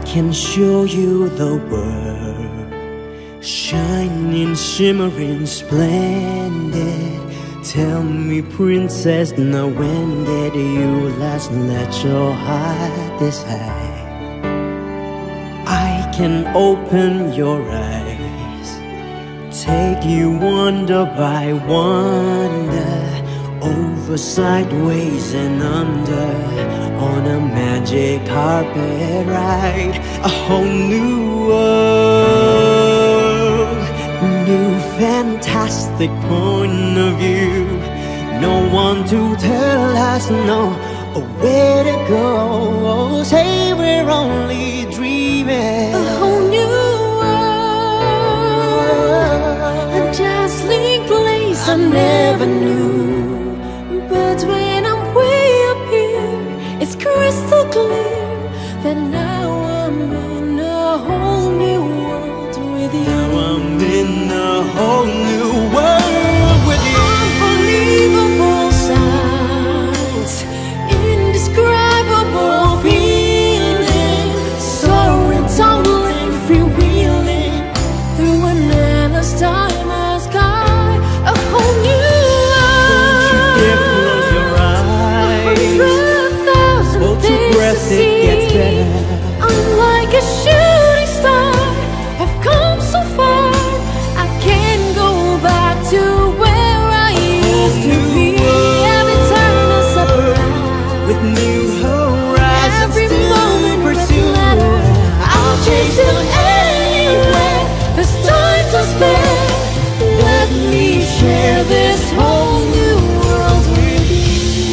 can show you the world, shining, shimmering, splendid. Tell me, princess, now when did you last let your heart decide? I can open your eyes, take you wonder by wonder, over, sideways and under, on a magic carpet ride. A whole new world, new fantastic point of view. No one to tell us no, or where to go. Say we're only dreaming. A whole new world, a dazzling place I never knew. But when I'm way up here, it's crystal clear that now I'm in a whole new world with you. Now I'm in a whole new world with you. Unbelievable sights, indescribable feeling, soaring, tumbling, freewheeling through an endless timeless sky. A whole new it gets better. I'm like a shooting star, I've come so far, I can't go back to where I used to be. Every turn a surprise, with new horizons every to moment pursue. I'll chase them anywhere, there's time to spare. Let me share this whole new world with you.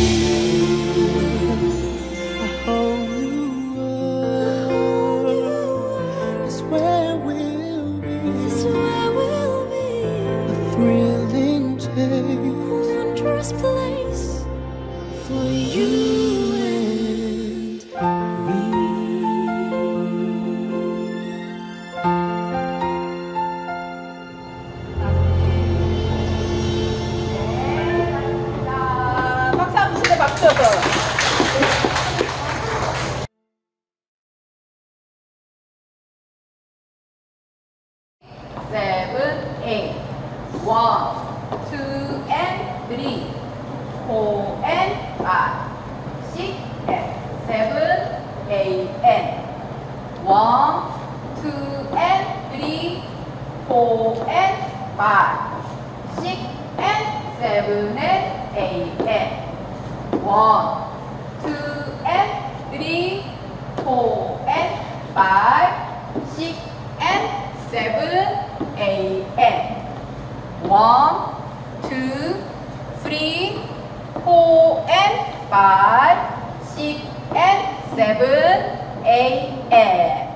Thrilling day, Wondrous place for you and me. 박수 한번 치자, 박수. Seven, eight. 1, 2 and 3, 4 and 5, 6 and 7, 8 and 1, 2 and 3, 4 and 5, 6 and 7 and 8 and 1, 2 and 3, 4 and 5, 6 and 7, 8 and 1, 2, 3, 4 and 5, 6 and 7, 8 and